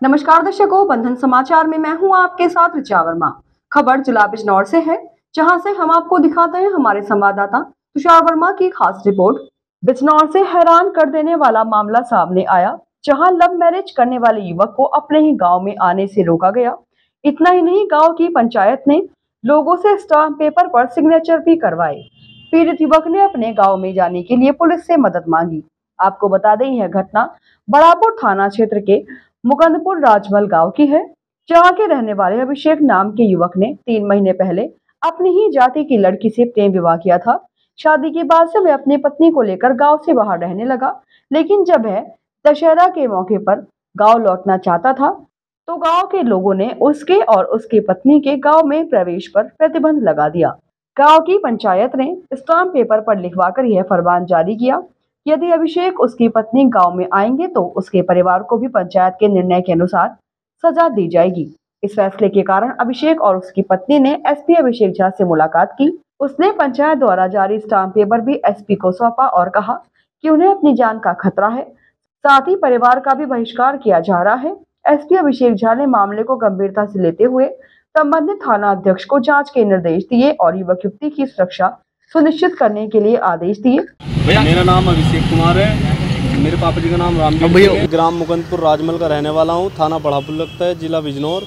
नमस्कार दर्शकों, बंधन समाचार में मैं हूं आपके साथ ऋचा वर्मा। खबर जिला बिजनौर से है, जहां से हम आपको दिखाते हैं हमारे संवाददाता तुषार वर्मा की खास रिपोर्ट। बिजनौर से हैरान कर देने वाला मामला सामने आया, जहां लव मैरिज करने वाले युवक को अपने ही गांव में आने से रोका गया। इतना ही नहीं, गाँव की पंचायत ने लोगों से स्टाम्प पेपर पर सिग्नेचर भी करवाए। पीड़ित युवक ने अपने गाँव में जाने के लिए पुलिस से मदद मांगी। आपको बता दें, यह घटना बड़ापुर थाना क्षेत्र के मुकंदपुर राजमल गांव की है, जहां के रहने वाले अभिषेक नाम के युवक ने 3 महीने पहले अपनी ही जाति की लड़की से प्रेम विवाह किया था। शादी के बाद से वह अपनी पत्नी को लेकर गांव से बाहर रहने लगा, लेकिन जब वह दशहरा के मौके पर गांव लौटना चाहता था, तो गांव के लोगों ने उसके और उसकी पत्नी के गांव में प्रवेश पर प्रतिबंध लगा दिया। गांव की पंचायत ने स्टाम्प पेपर पर लिखवाकर यह फरमान जारी किया, यदि अभिषेक उसकी पत्नी गांव में आएंगे तो उसके परिवार को भी पंचायत के निर्णय के अनुसार सजा दी जाएगी। इस फैसले के कारण अभिषेक और उसकी पत्नी ने एसपी अभिषेक झा से मुलाकात की। उसने पंचायत द्वारा जारी स्टाम्प पेपर भी एसपी को सौंपा और कहा कि उन्हें अपनी जान का खतरा है, साथ ही परिवार का भी बहिष्कार किया जा रहा है। एसपी अभिषेक झा ने मामले को गंभीरता से लेते हुए संबंधित थाना अध्यक्ष को जाँच के निर्देश दिए और युवक युवती की सुरक्षा सुनिश्चित करने के लिए आदेश दिए। मेरा नाम अभिषेक कुमार है, मेरे पापा जी का नाम रामजी है। ग्राम मुकंदपुर राजमल का रहने वाला हूँ, थाना बड़ापुर लगता है, जिला बिजनौर।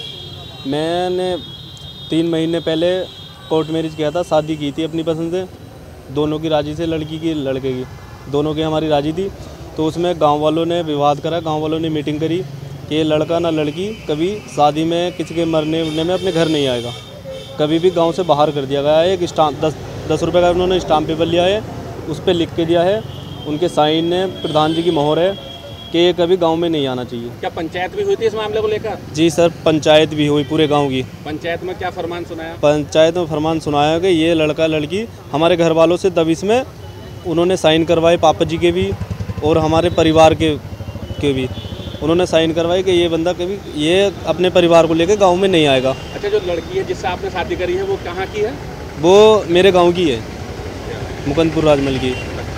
मैंने 3 महीने पहले कोर्ट मैरिज किया था, शादी की थी अपनी पसंद से, दोनों की राजी से, लड़की की लड़के की, दोनों की हमारी राजी थी। तो उसमें गांव वालों ने विवाद करा, गांव वालों ने मीटिंग करी कि ये लड़का ना लड़की कभी शादी में किसी के मरने में अपने घर नहीं आएगा, कभी भी गाँव से बाहर कर दिया गया है। एक स्टाम्प 10 रुपये का उन्होंने स्टाम्प पेपर लिया है, उस पर लिख के दिया है, उनके साइन ने प्रधान जी की मोहर है कि ये कभी गांव में नहीं आना चाहिए। क्या पंचायत भी हुई थी इस मामले को लेकर? जी सर, पंचायत भी हुई पूरे गांव की। पंचायत में क्या फरमान सुनाया? पंचायत में फरमान सुनाया कि ये लड़का लड़की हमारे घर वालों से तब इसमें उन्होंने साइन करवाए, पापा जी के भी और हमारे परिवार के भी उन्होंने साइन करवाए कि ये बंदा कभी ये अपने परिवार को लेकर गाँव में नहीं आएगा। अच्छा, जो लड़की है जिससे आपने शादी करी है वो कहाँ की है? वो मेरे गाँव की है, मुकंदपुर राजमल की।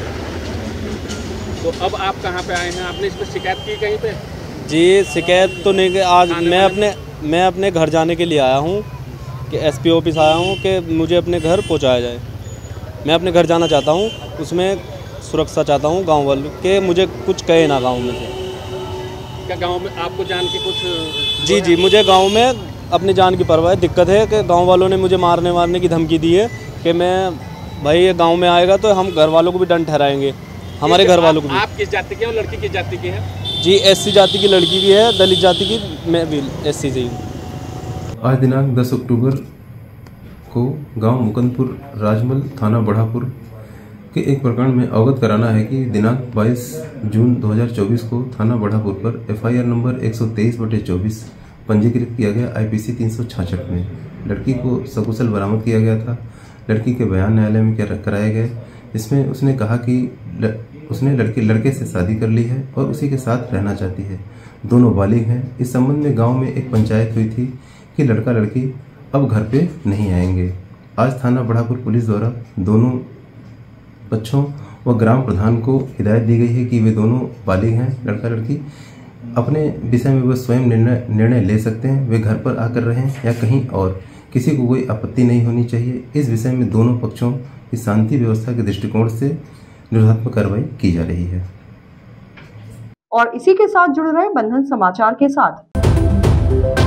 तो अब आप कहाँ पे आए हैं? आपने इस पर शिकायत की कहीं पे? जी शिकायत तो नहीं, आज मैं अपने घर जाने के लिए आया हूँ कि एसपी ऑफिस आया हूँ कि मुझे अपने घर पहुँचाया जाए। मैं अपने घर जाना चाहता हूँ, उसमें सुरक्षा चाहता हूँ गांव वालों के, मुझे कुछ कहे ना गांव में से। क्या गांव में आपको जान के कुछ? जी मुझे गाँव में अपनी जान की परवाह है। दिक्कत है कि गाँव वालों ने मुझे मारने की धमकी दी है कि मैं भाई ये गांव में आएगा तो हम घर वालों को भी दंड ठहराएंगे, हमारे घर वालों को भी। आप किस जाति के हैं और लड़की किस जाति की है? जी एससी जाति की लड़की भी है, दलित जाति की, मैं भी एससी से हूँ। आज दिनांक 10 अक्टूबर को गांव मुकंदपुर राजमल थाना बढ़ापुर के एक प्रकरण में अवगत कराना है कि दिनांक 22 जून 2024 को थाना बढ़ापुर पर FIR नंबर 123/24 पंजीकृत किया गया IPC 366 में लड़की को सकुशल बरामद किया गया था। लड़की के बयान न्यायालय में कराए गए। इसमें उसने कहा कि उसने लड़के से शादी कर ली है और उसी के साथ रहना चाहती है। दोनों बालिग हैं। इस संबंध में गांव में एक पंचायत हुई थी कि लड़का लड़की अब घर पे नहीं आएंगे। आज थाना बढ़ापुर पुलिस द्वारा दोनों बच्चों व ग्राम प्रधान को हिदायत दी गई है कि वे दोनों बालिग हैं, लड़का लड़की अपने विषय में वह स्वयं निर्णय ले सकते हैं। वे घर पर आकर रहें या कहीं और, किसी को कोई आपत्ति नहीं होनी चाहिए। इस विषय में दोनों पक्षों की शांति व्यवस्था के दृष्टिकोण से निरोधात्मक कार्रवाई की जा रही है। और इसी के साथ जुड़ रहे बंधन समाचार के साथ।